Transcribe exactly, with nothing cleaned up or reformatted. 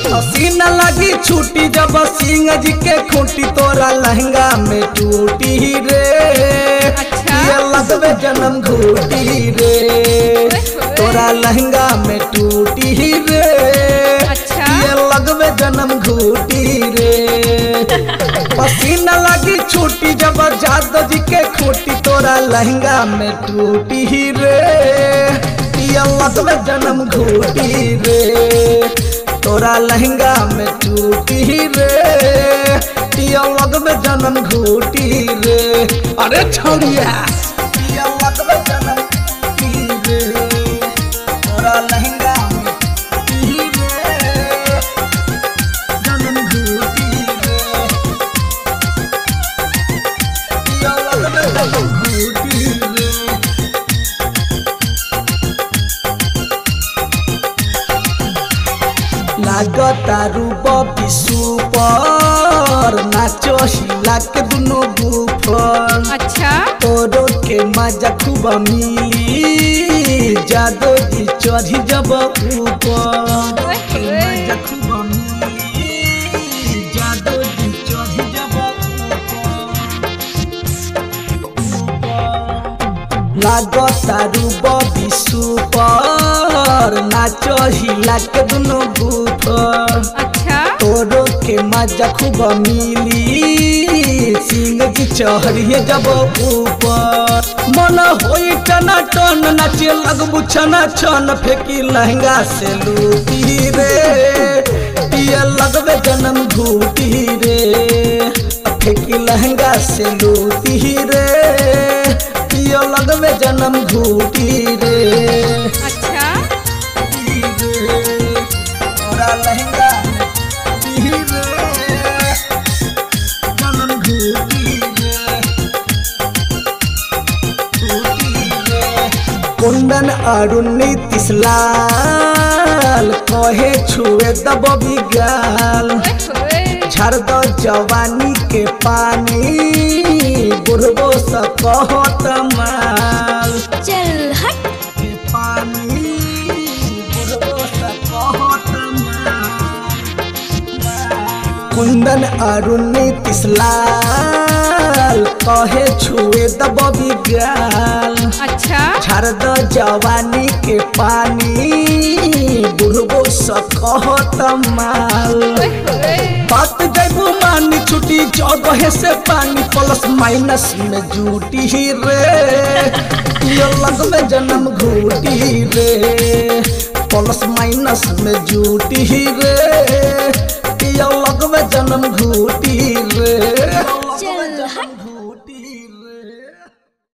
हसीना लगी छूटी जब सिंह जी के खूंटी तोरा लहंगा में टूटी रे। अच्छा? ये लगवे जन्म घूटी रे तोरा लहंगा में टूटी रे। अच्छा? ये लगवे जन्म घूटी रे। पसीना लगी छूटी जब जादव जी के खूंटी तोरा लहंगा में टूटी रे। ये लगवे जन्म घूटी रे तोरा लहंगा में टूटी रे। ये लगवे जन्म घूटी रे। अरे छोड़िया ये लगवे जन्म घूटी रे तोरा लहंगा में टूटी रे। जन्म घूटी रे ये लगवे जन्म घूटी रे। लागता रूप सुपर नाचो हिला के दुनो गुफर। अच्छा? तोरो के मजा खूब मिली जादो जी चढ़ी जब ऊपर। मजा खूब मिली जादो जी चढ़ी जब ऊपर। लागता रूप सुपर नाचो हिला के दुनो गुफर। अच्छा? तोरो के मजा खूब मिली सिंह जी चढ़िए जब ऊपर। मन होई टना टन नाचे लगबू छना छन फेंकी लहंगा से लूटी रे। ये लगवे जन्म घूटी रे फेंकी लहंगा से लूटी रे। ये लगवे जन्म घूटी रे। अच्छा? तोरा लहंगा में टूटी रे जन्म घूटी रे टूटी रे। कुंदन अरुण नीतीश लाल कहे छुए दब बिगाल। झाड़ दो जवानी के पानी बुढ़बो से कहत माल। चल हट के पानी बुढ़बो से कहत माल। कुंदन अरुण नीतीश लाल कहे छुए दब बिगाल। अच्छा? झाड़ दो जवानी के पानी बुढ़बो से कहत माल। बात जैबू मानी छुटी जगह से पानी प्लस माइनस में जूटी रे। ये लगवे जन्म घूटी रे प्लस माइनस में जूटी रे। ये लगवे जन्म घूटी